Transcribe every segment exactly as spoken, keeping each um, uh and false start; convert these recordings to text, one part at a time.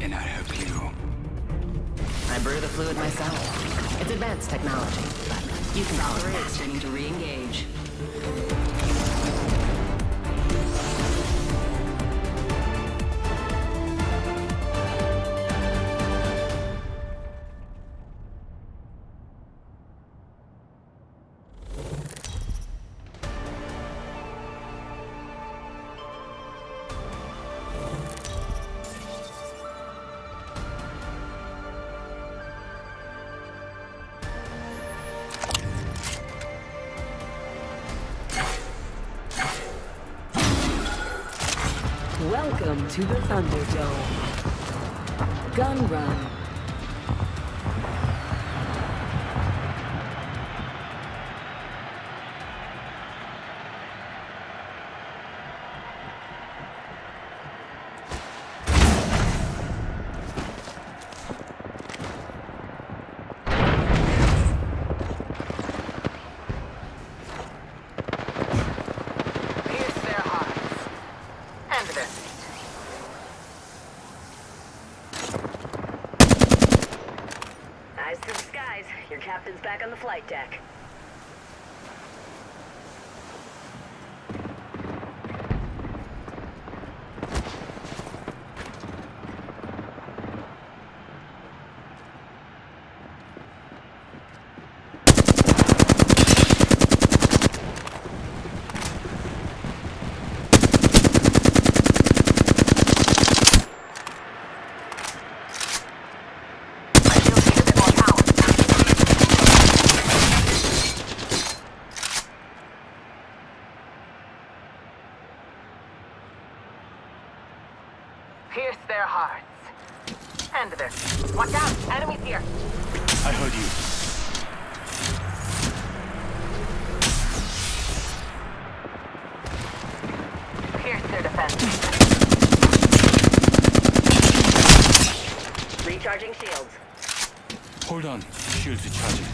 and I help you. I brew the fluid myself. It's advanced technology, but you can call it Operators need to re-engage. Welcome to the Thunderdome. Gun Run. Eyes to the skies. Your captain's back on the flight deck. Pierce their hearts. End this. Watch out! Enemies here! I heard you. Pierce their defense. Recharging shields. Hold on. Shields recharging.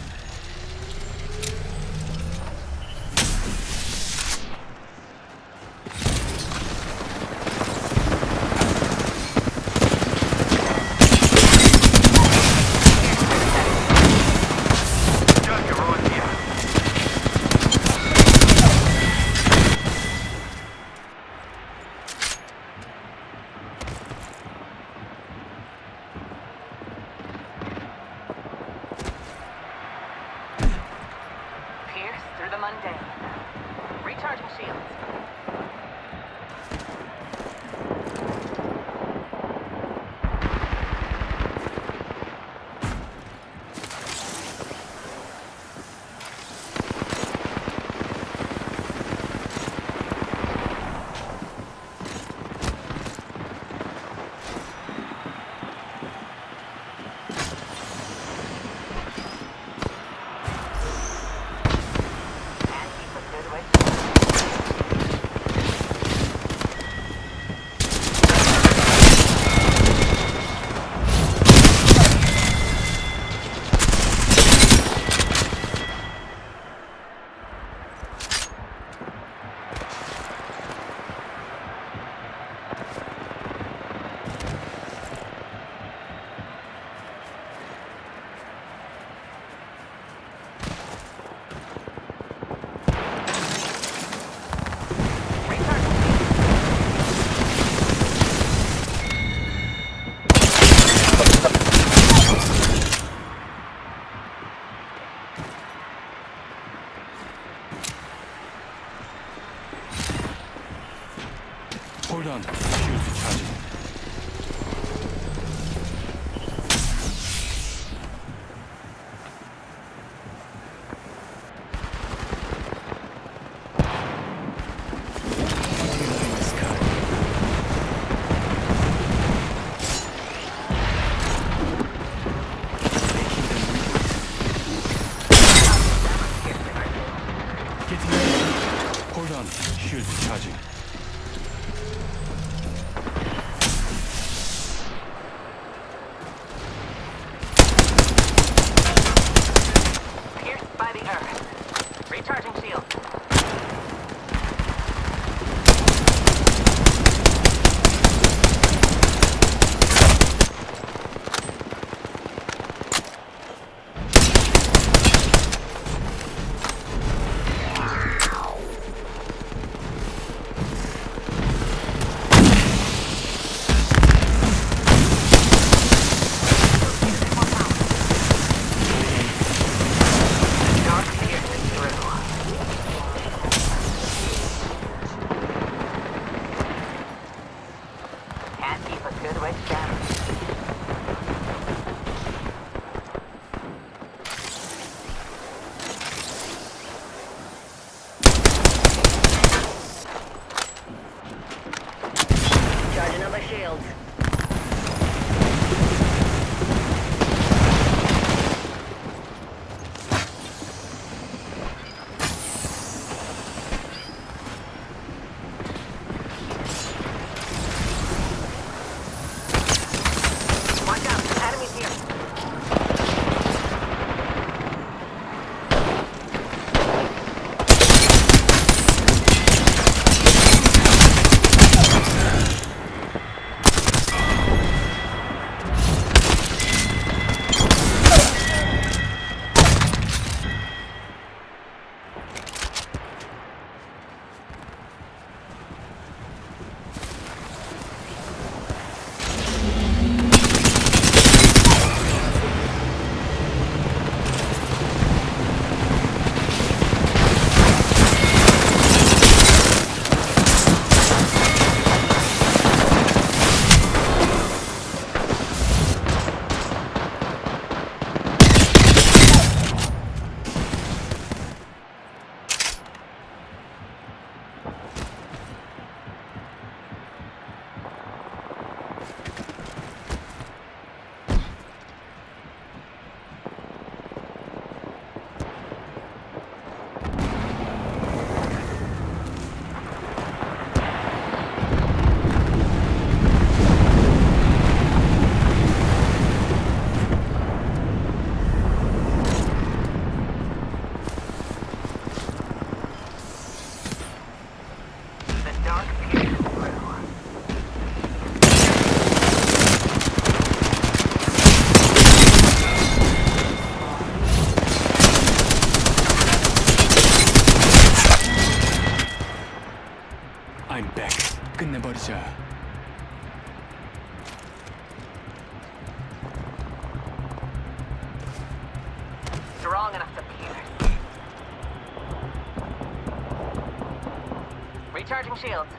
Good way to scatter. Charging up my shields. Watch out, enemies here. The dark pit through. I'm back. 끝내버리자. Strong enough to pierce. Recharging shields.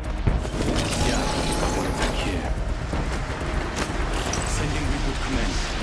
Yeah, attack here. Sending reboot command.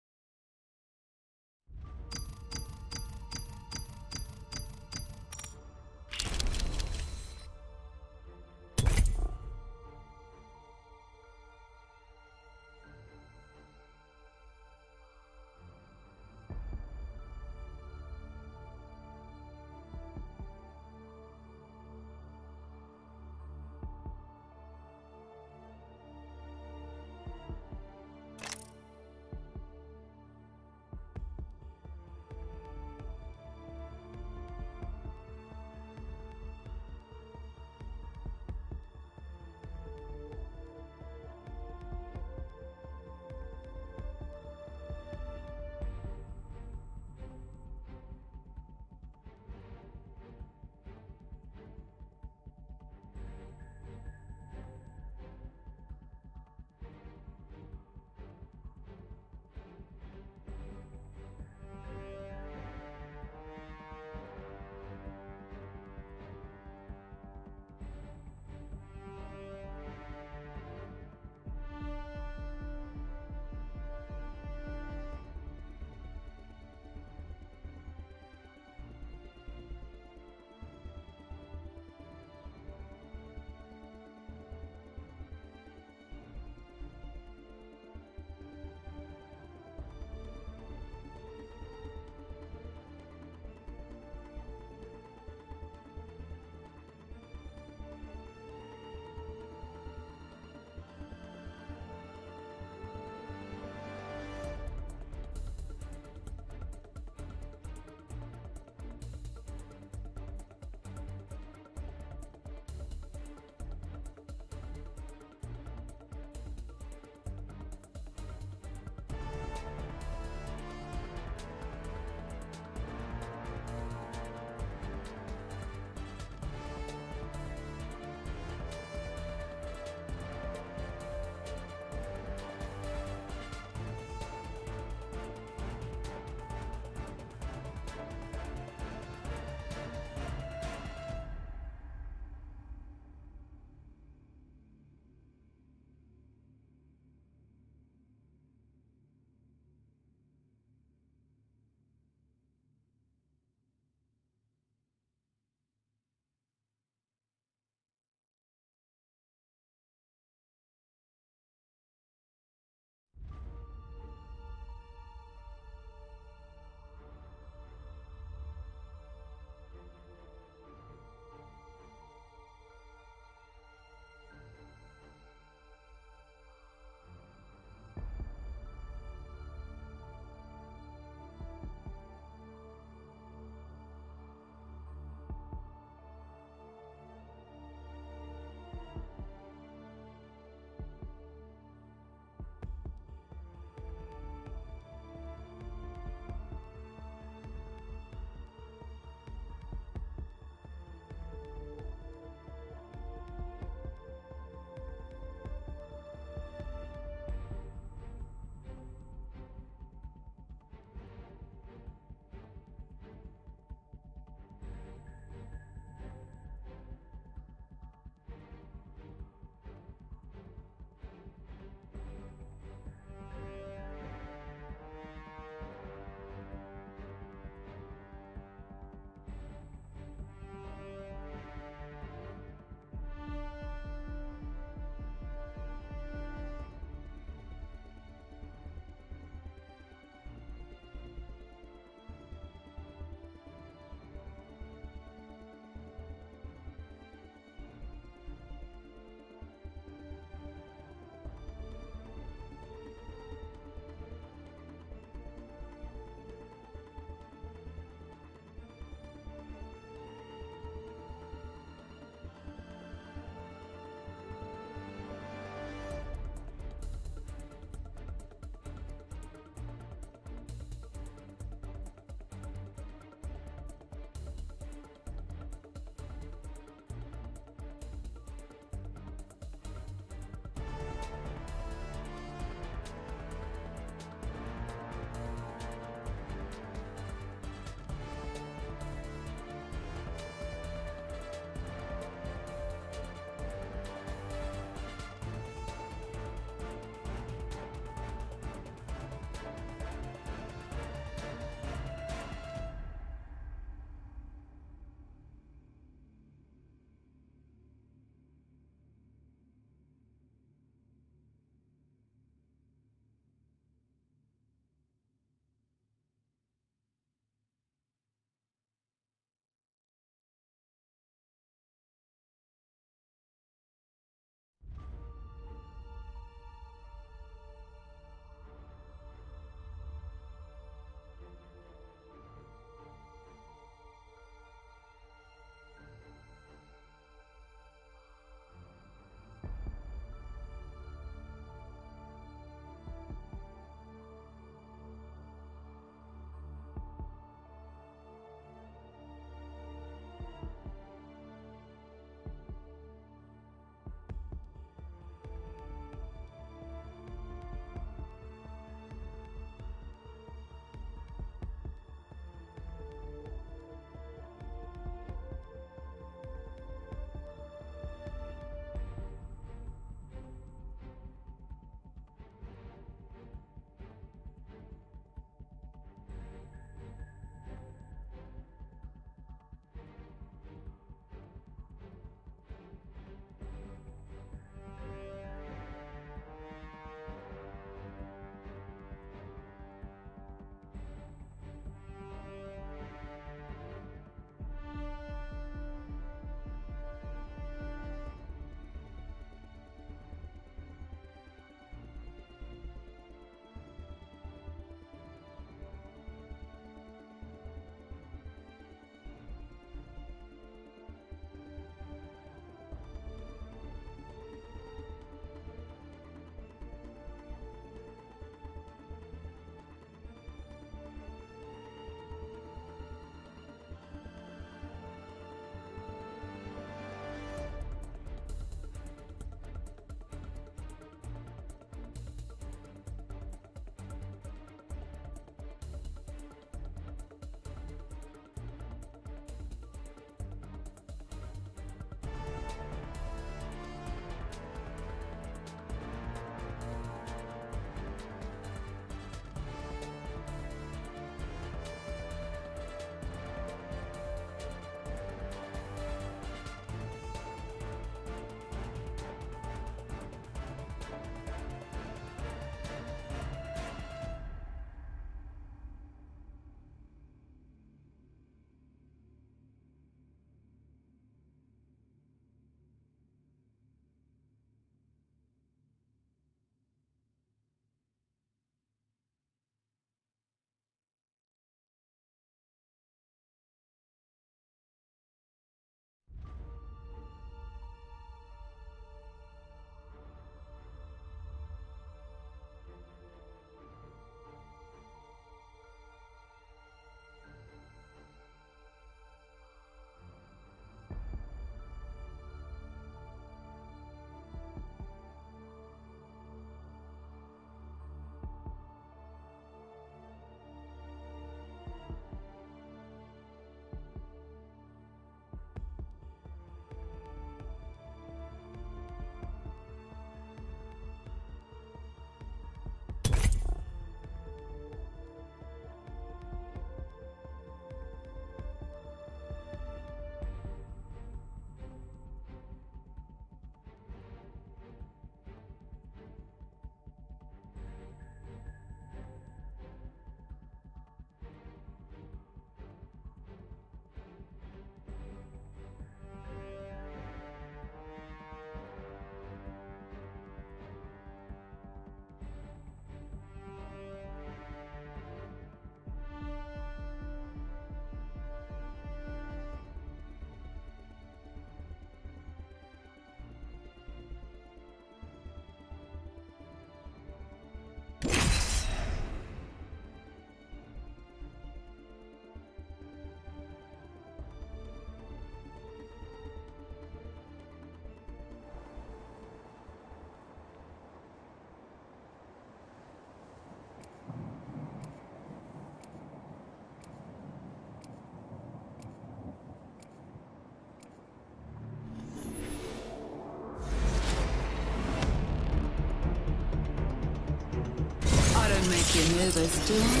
Taking over storm.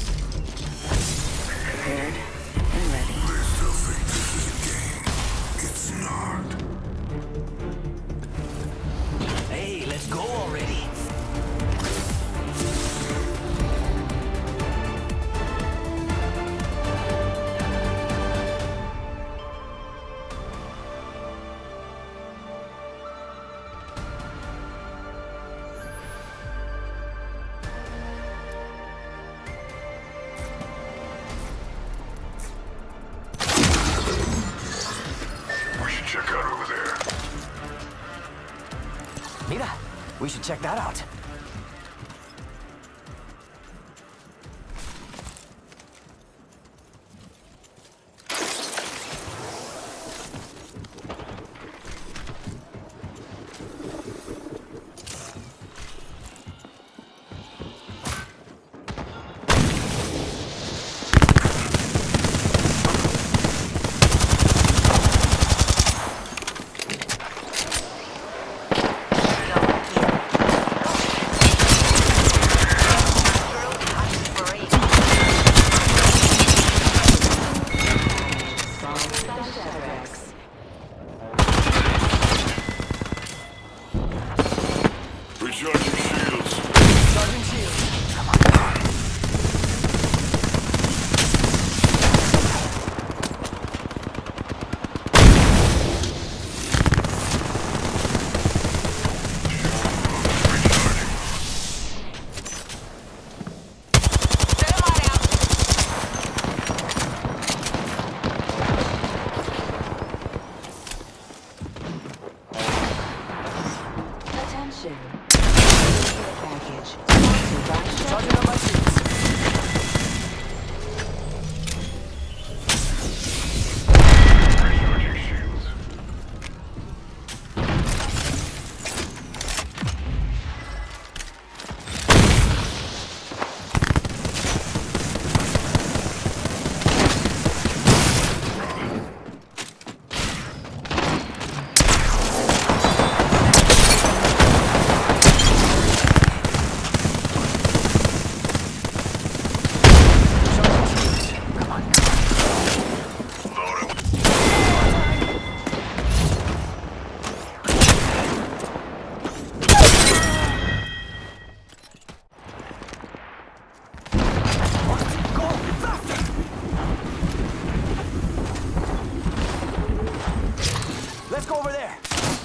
Prepared and ready. They still think this is a game. It's not. Hey, let's go already. We should check out over there. Mira, we should check that out. Recharging shields. Charging shields. Attention. Care package. Sponsored by Charging Chevron. on my shields. Recharging shields. Load up. Go faster! Let's go over there.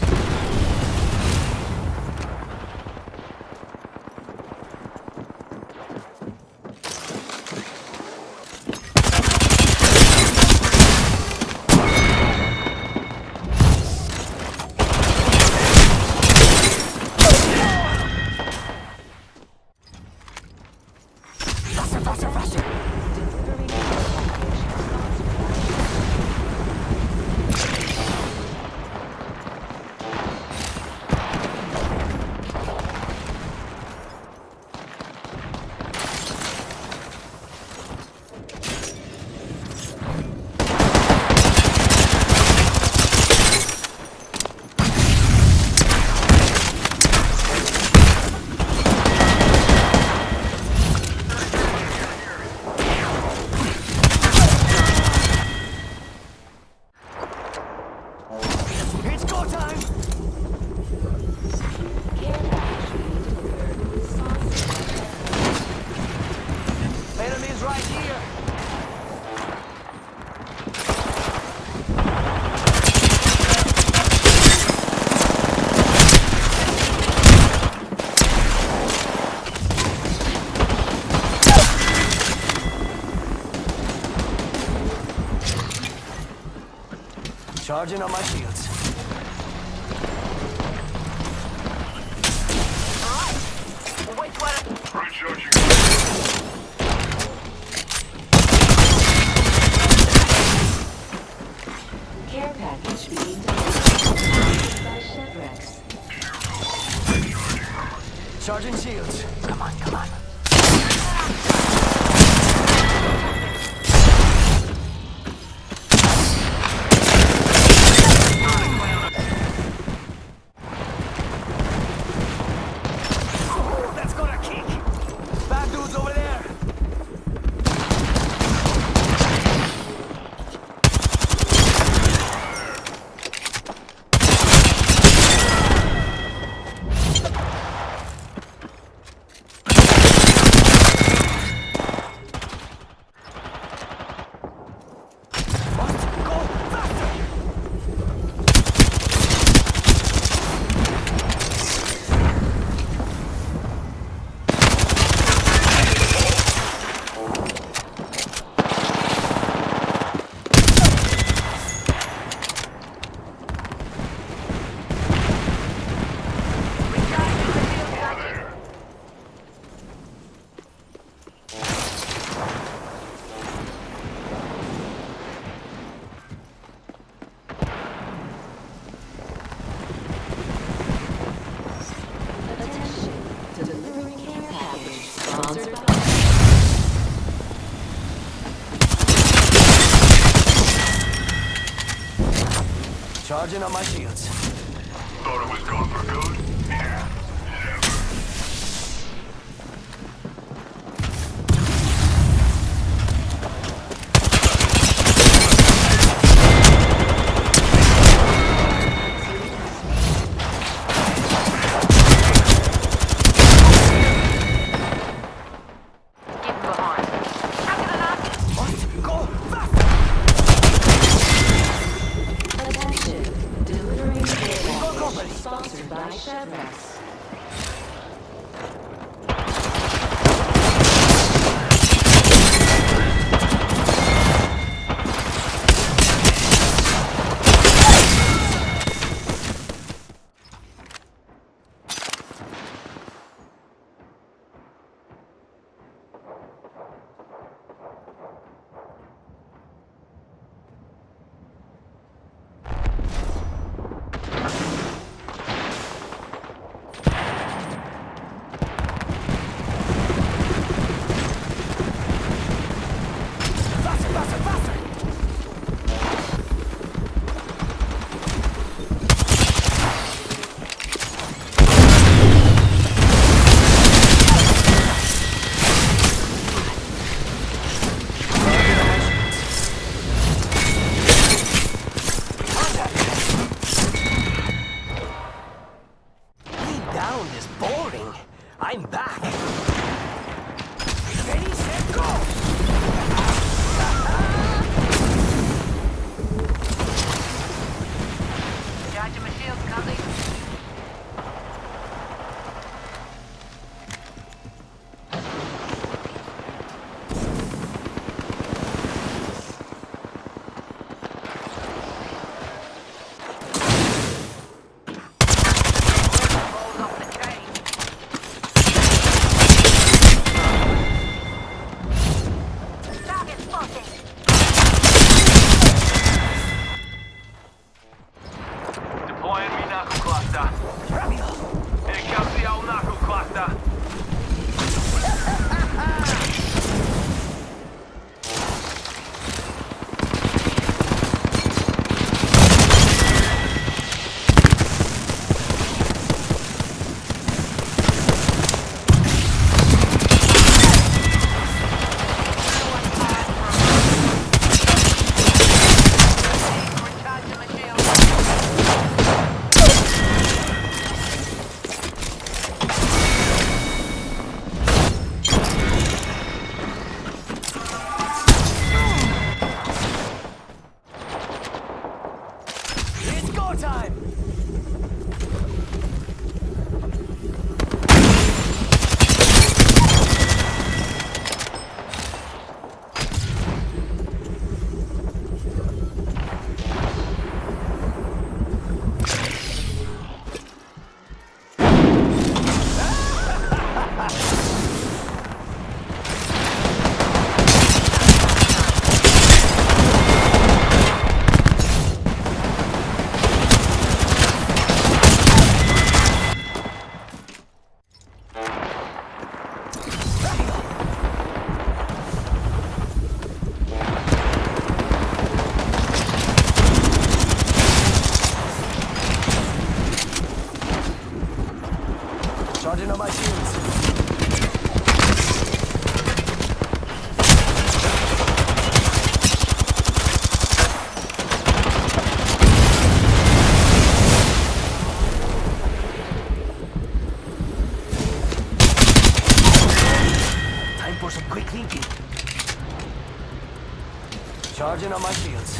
Faster, faster, faster! Delivering care package. Sponsored by Chevron. It's go time! Care package being delivered. Sponsored by Chevron. Enemies right here! Charging on my shields. Recharging. Care package being delivered. Sponsored by Chevrex. Charging shields. Come on, come on. Ooh, that's gonna kick. Bad dudes Sponsored by... Charging on my shields. Thought it was gone for good? Yeah. Attention. Delivering care package. Sponsored by Chevrolet. Down is boring. I'm back. Ready, set, go! Charging my shields, Conley. Deploying me knuckle cluster. Here comes the old knuckle cluster. Recharging my shields. It's go time! Charging on my shields. Time for some quick thinking. Charging on my shields.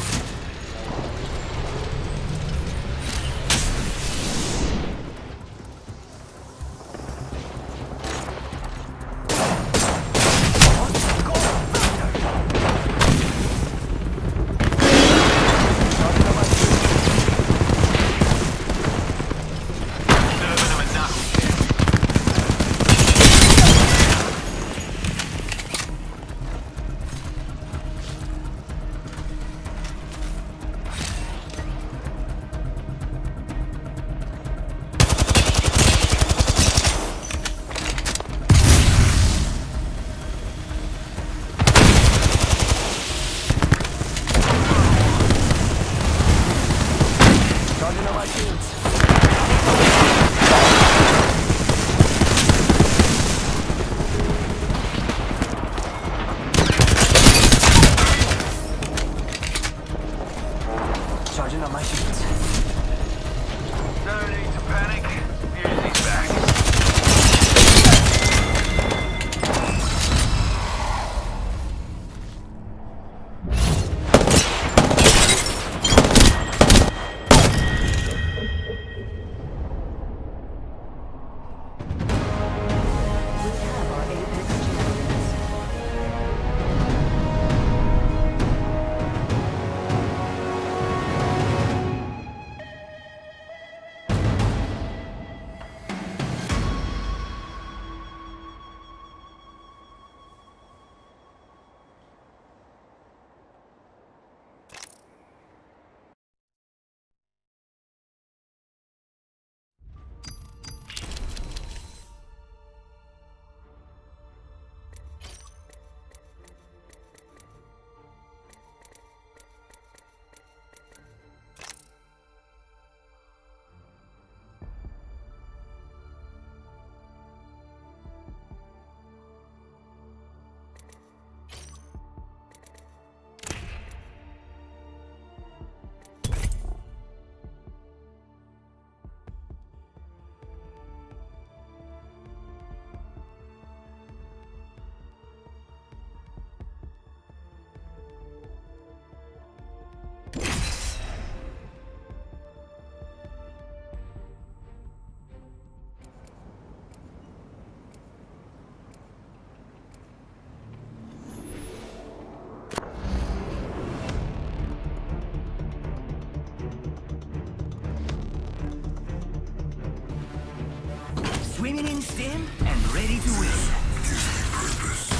in and ready to win. Gives me purpose.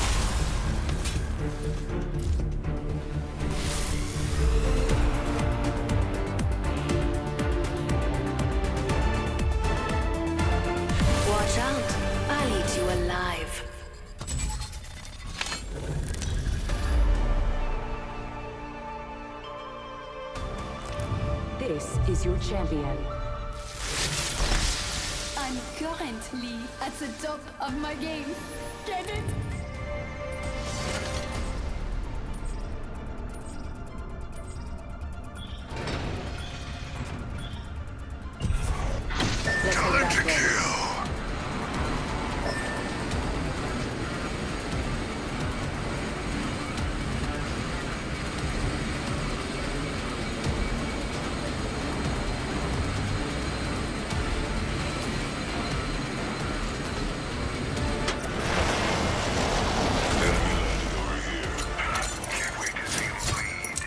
Watch out. I'll eat you alive. This is your champion. I'm currently at the top of my game. Get it? Let's go Time back to there. kill. Enemy landed over here. Can't wait to see him bleed.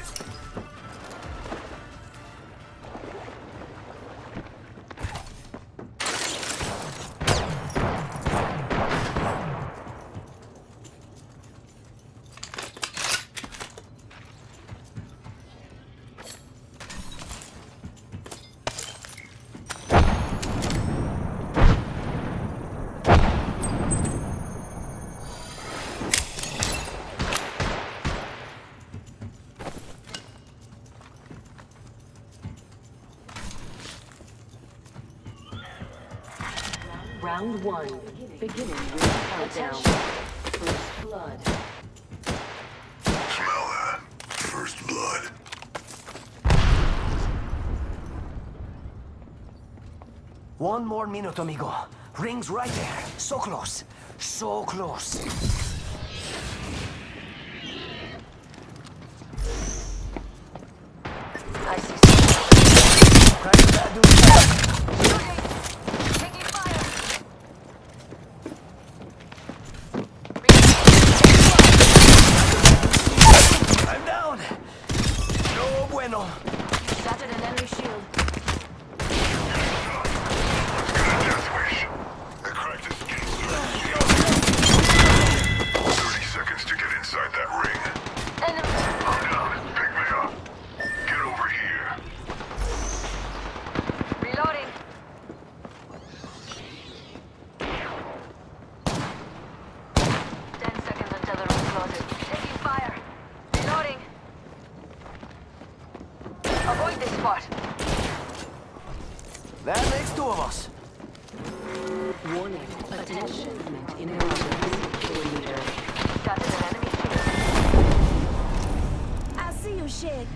Round one. Beginning with countdown. First blood. Smell that. First blood. One more minute, amigo. Ring's right there. So close. So close. I see something. Crack the bad dude. Taking fire. I'm down. No bueno. Shattered an enemy shield. Death wish. I cracked his skin. Thirty seconds to get inside that ring. Enemy. I'm down. Pick me up. Get over here. Reloading. Ten seconds until the room closes. Taking fire. Reloading. Avoid this spot. That makes two of us. Warning. Attention. In emergency. Kilometer. Shattered an enemy shield. I see you, shit.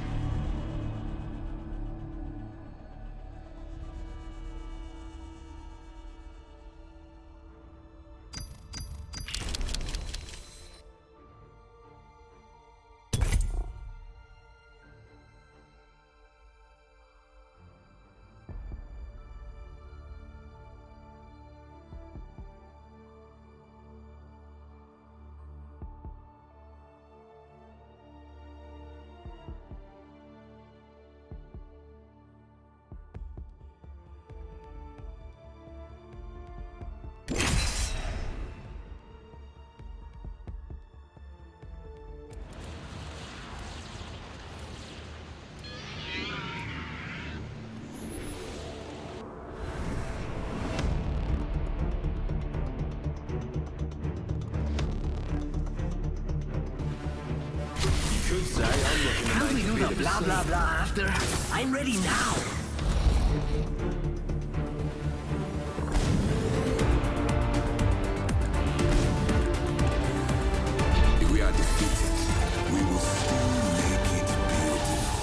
Can we do the blah blah blah after? I'm ready now. If we are defeated, we will still make it beautiful.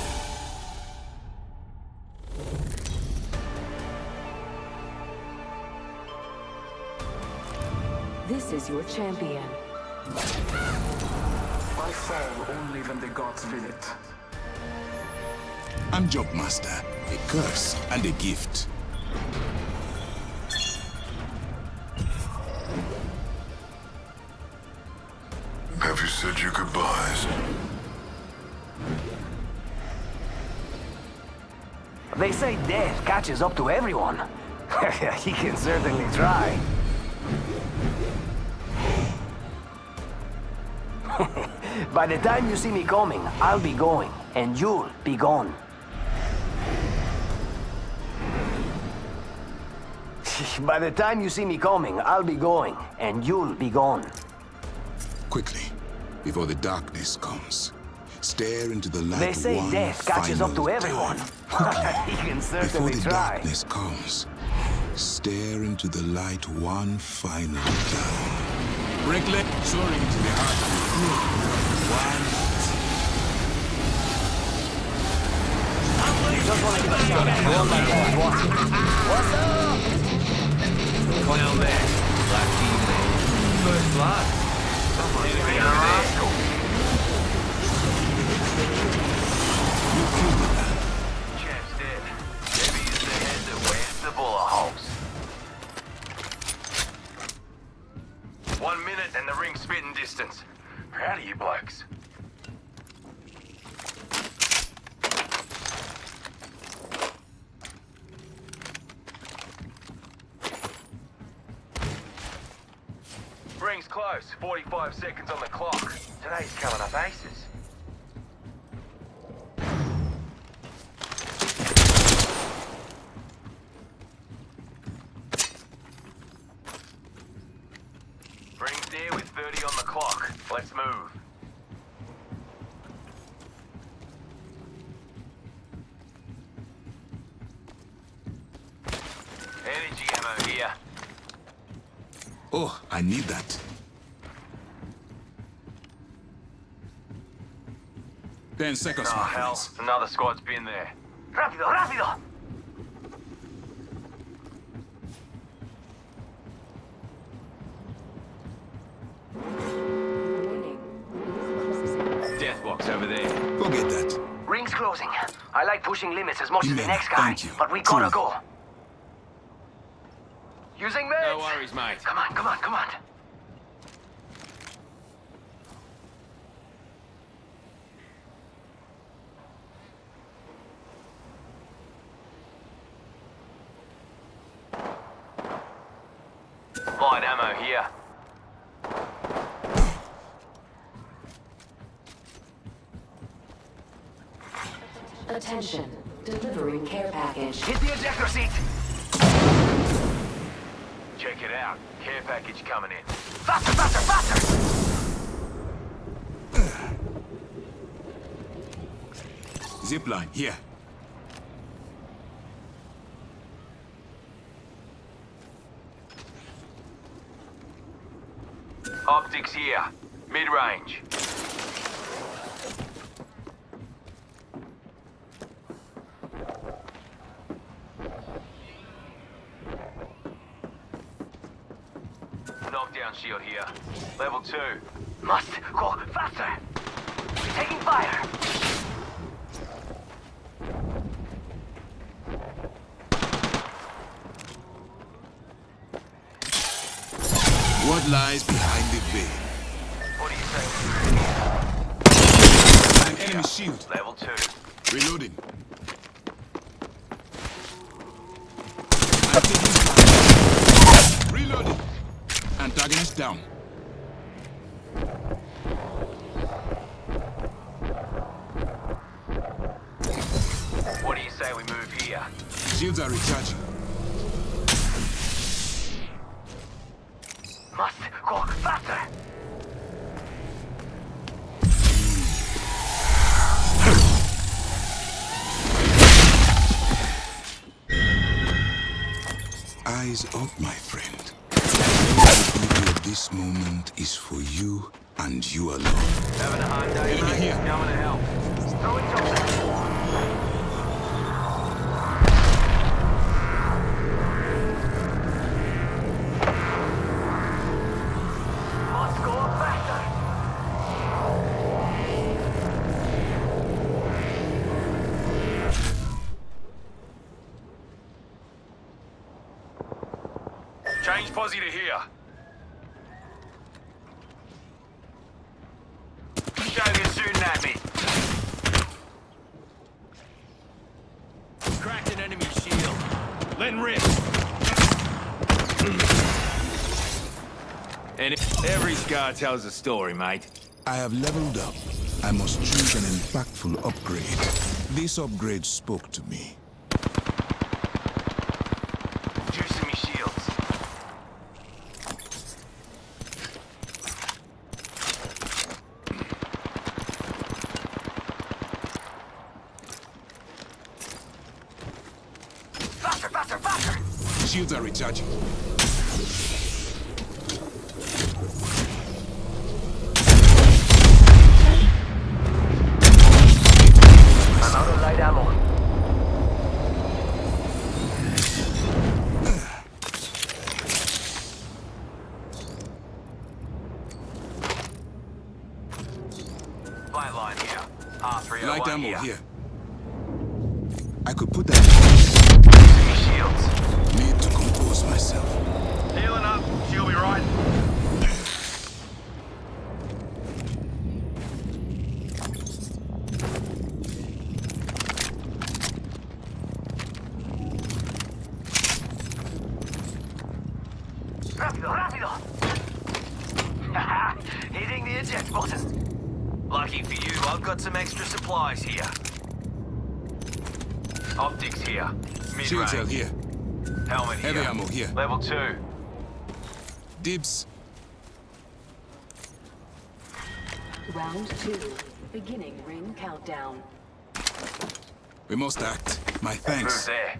This is your champion. I fall only when the gods will it. I'm Jobmaster, a curse and a gift. Have you said your goodbyes? They say death catches up to everyone. He can certainly try. By the time you see me coming, I'll be going, and you'll be gone. By the time you see me coming, I'll be going, and you'll be gone. Quickly, before the darkness comes, stare into the light. They say one death catches up to final everyone. time. You can Before certainly the try. darkness comes, stare into the light one final time. Breaklet soaring into the heart of the room. One. Just wanna give a shout out to all my guys watching. What's up? Clown there. Black team man. First blood. Someone's enemy over there. Champ's dead. Maybe it's the head that wears the bullet holes. One minute and the ring's spitting distance. Proud of you blokes. Ring's close. forty-five seconds on the clock. Today's coming up aces. Ring's near with thirty on the clock. Let's move. Energy ammo here. Oh, I need that. Ten seconds, Oh, my hell. friends. Another squad's been there. Rápido, rápido! Warning. Death box over there. Forget that. Ring's closing. I like pushing limits as much as the Amen. next guy, Thank you. but we gotta Truth. go. Using meds! No worries, mate. Come on, come on, come on. Light ammo here. Attention. Delivering care package. Hit the ejector seat! Check it out. Care package coming in. Faster, faster, faster! Zip line, here. Optics here. Mid-range. Knockdown shield here. Level two. Must go faster! Taking fire! What lies behind the veil? What do you say? An enemy shield. Level two. Reloading. I'm taking fire. Reloading. Antagonist down. What do you say we move here? Shields are recharging. Must go faster! Eyes up, my friend. The beauty of this moment is for you and you alone. Having a hard day, Enemy mate? here. Coming to help. Throw it Joseph! Must go faster! Change posse to here. Show you shooting at me. Cracked an enemy shield. Letting rip. And every scar tells a story, mate. I have leveled up. I must choose an impactful upgrade. This upgrade spoke to me. Juicing me shields. Faster, faster, faster! Shields are recharging. I'm out of light ammo. Light line here. R three oh one Light ammo here. here. I could put that. Shields. Need to compose myself. Healing up. She'll be right. Rápido, rápido! Hitting the eject button. Lucky for you, I've got some extra supplies here. Optics here. Shield cell Mid-range. here. Helmet here. Heavy ammo here. Level two. Dibs. Round two. Beginning ring countdown. We must act. My Move thanks. there.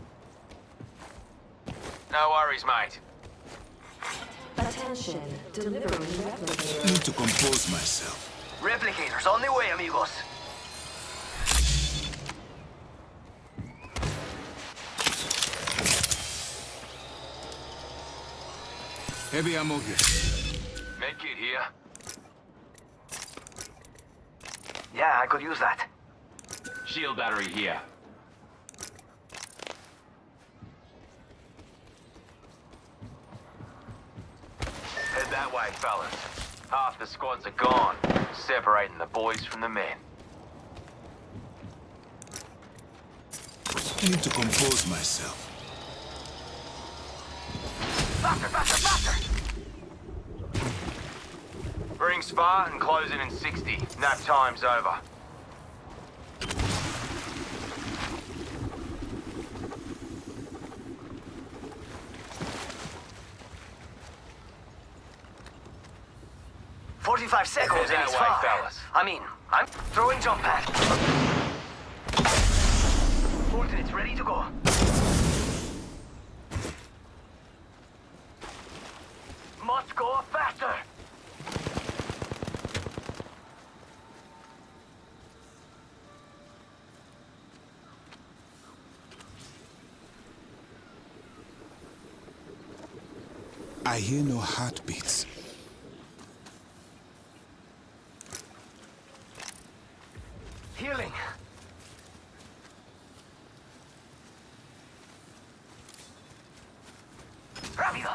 No worries, mate. Attention. Delivering replicator. Need to compose myself. Replicators on their way, amigos. Heavy ammo here. Medkit here. Yeah, I could use that. Shield battery here. Head that way, fellas. Half the squads are gone, separating the boys from the men. Need to compose myself. Faster, faster, faster! Ring's far and closing in sixty. Nap time's over. Forty-five seconds Head and that it's way, far. fellas. I mean, I'm throwing jump pad. Fortinate's ready to go. Must go faster. I hear no heartbeats. Healing. Rápido.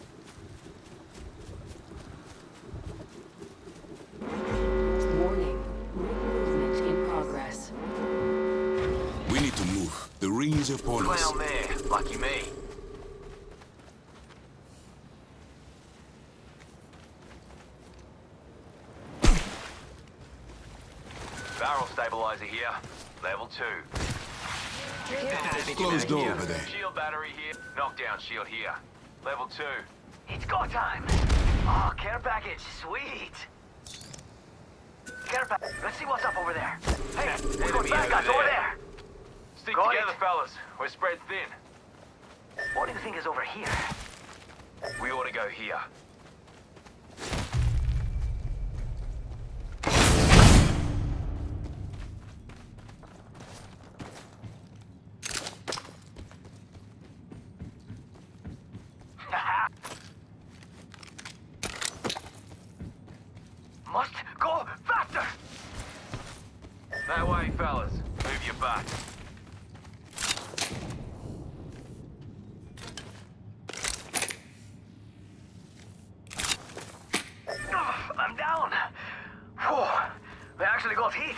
Warning. Ring movement in progress. We need to move. The ring is upon us. Clown there. Lucky me. Barrel stabilizer here. Level two. Closed door over there. Shield battery here. Knockdown shield here. Level two. It's go time. Oh, care package. Sweet. Care package. Let's see what's up over there. Hey, we're going bad guys over there. Stick Got together, it. fellas. We're spread thin. What do you think is over here? We ought to go here. Must go faster! That way, fellas. Move your butt. Ugh, I'm down. Whew. We actually got hit.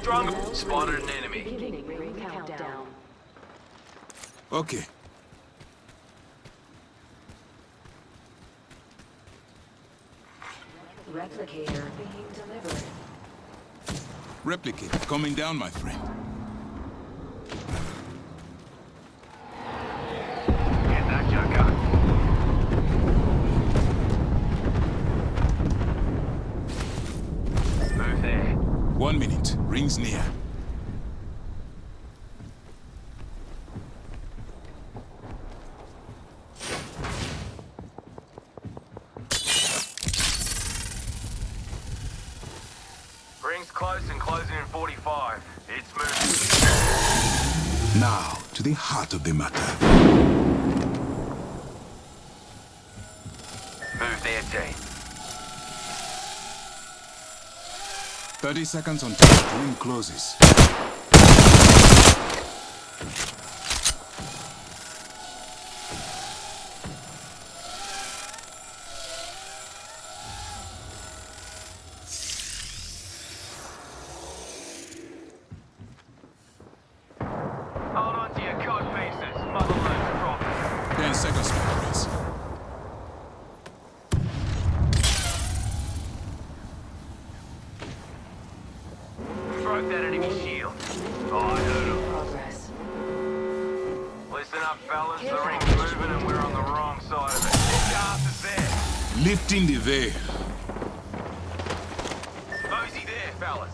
stronger. Spotted an enemy. Beginning ring countdown. Okay. Replicator being delivered. Replicator coming down, my friend. Get that joker. Move there. One minute. Ring's near. Ring's close and closing in forty-five. It's moving. Now, to the heart of the matter. Move there, team. thirty seconds on top. Ring closes. Hold on to your code pieces. Motherload's dropping. Ten seconds, my friends. Broke that enemy shield. Oh, I heard him. Progress. Listen up, fellas. The ring's moving and we're on the wrong side of it. Get your asses there. Lifting the veil. Mosey there, fellas.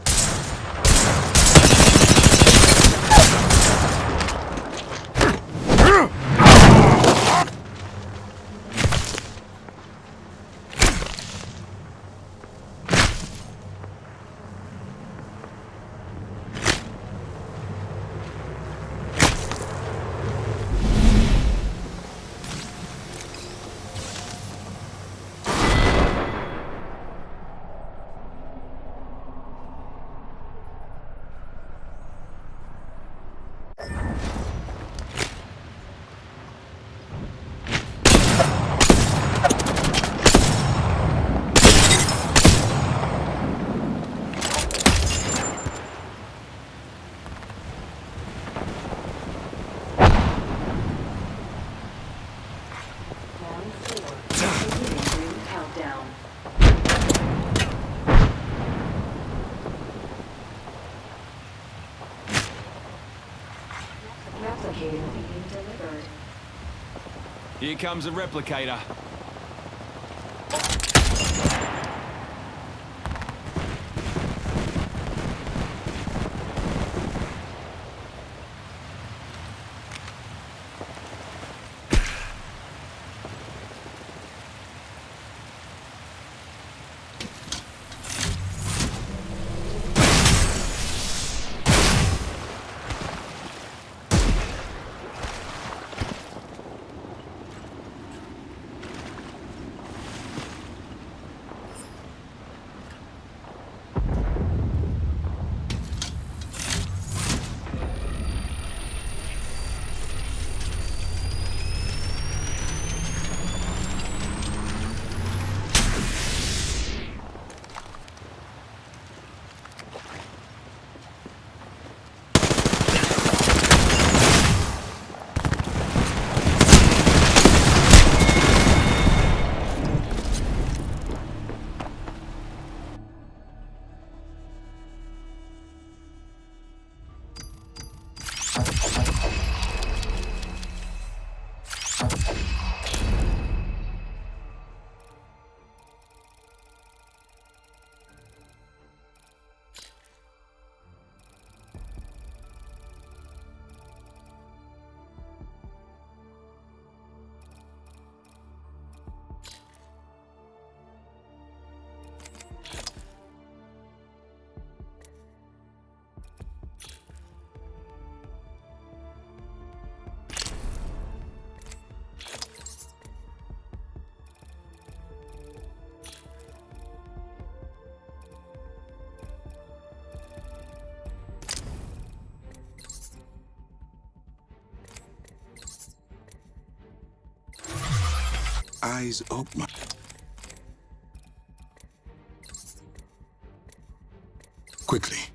Round four. Beginning ring countdown. Replicator being delivered. Here comes a replicator. Eyes open. Quickly.